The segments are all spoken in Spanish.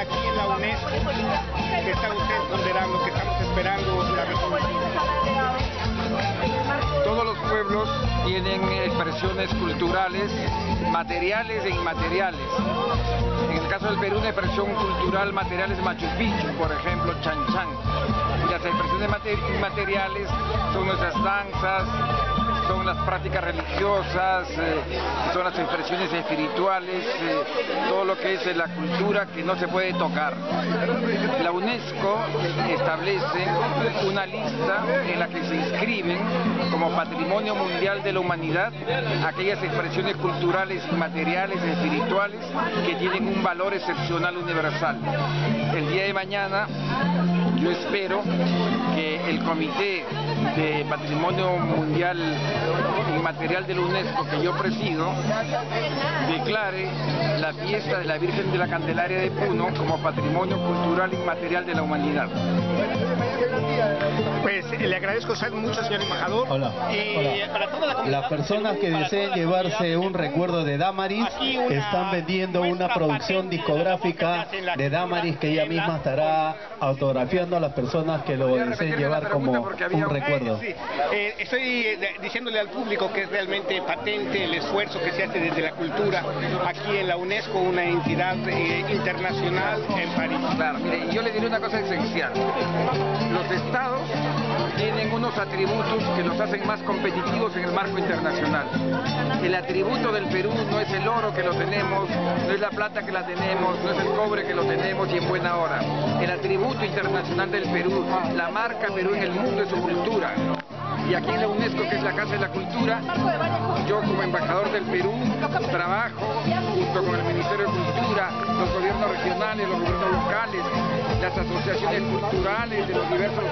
aquí en la UNESCO que está usted ponderando, que estamos esperando la resolución? Todos los pueblos tienen expresiones culturales, materiales e inmateriales. En el caso del Perú, una expresión cultural material es Machu Picchu, por ejemplo, Chan Chan. Y las expresiones inmateriales son nuestras danzas, son las prácticas religiosas, son las expresiones espirituales, todo lo que es la cultura que no se puede tocar. La UNESCO establece una lista en la que se inscriben como Patrimonio Mundial de la Humanidad aquellas expresiones culturales, materiales, espirituales que tienen un valor excepcional universal. El día de mañana yo espero que el Comité de Patrimonio Mundial Inmaterial de la UNESCO que yo presido declare la fiesta de la Virgen de la Candelaria de Puno como Patrimonio Cultural Inmaterial de la Humanidad. Pues le agradezco mucho, señor embajador. Hola. Para toda la comunidad, Las personas que deseen llevarse un recuerdo de Damaris están vendiendo una producción discográfica de Damaris que ella misma estará autografiando a las personas que lo deseen llevar como un recuerdo. Sí. Estoy diciéndole al público que es realmente patente el esfuerzo que se hace desde la cultura aquí en la UNESCO, una entidad internacional en París. Claro, mire, yo le diré una cosa esencial. Los estados tienen unos atributos que los hacen más competitivos en el marco internacional. El atributo del Perú no es el oro que lo tenemos, no es la plata que la tenemos, no es el cobre que lo tenemos y en buena hora. El atributo internacional del Perú, la marca Perú en el mundo es su cultura. Y aquí en la UNESCO, que es la Casa de la Cultura, yo como embajador del Perú trabajo junto con el Ministerio de Cultura, los gobiernos regionales, los gobiernos locales, las asociaciones culturales de los diversos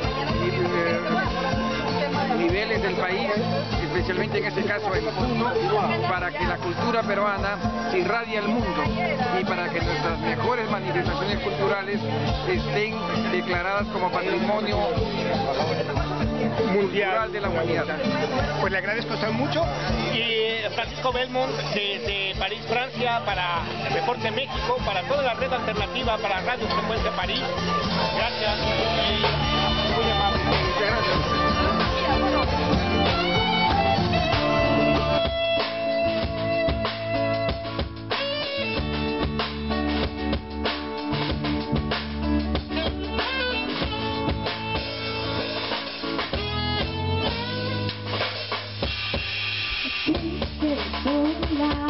niveles del país, especialmente en este caso en Puno, para que la cultura peruana se irradie al mundo y para que nuestras mejores manifestaciones culturales estén declaradas como patrimonio mundial de la humanidad. Pues le agradezco mucho. Y Francisco Belmont desde París, Francia, para Reporte México, para toda la red alternativa, para Radio Frecuencia París. Gracias. Muy amable. Muchas gracias. La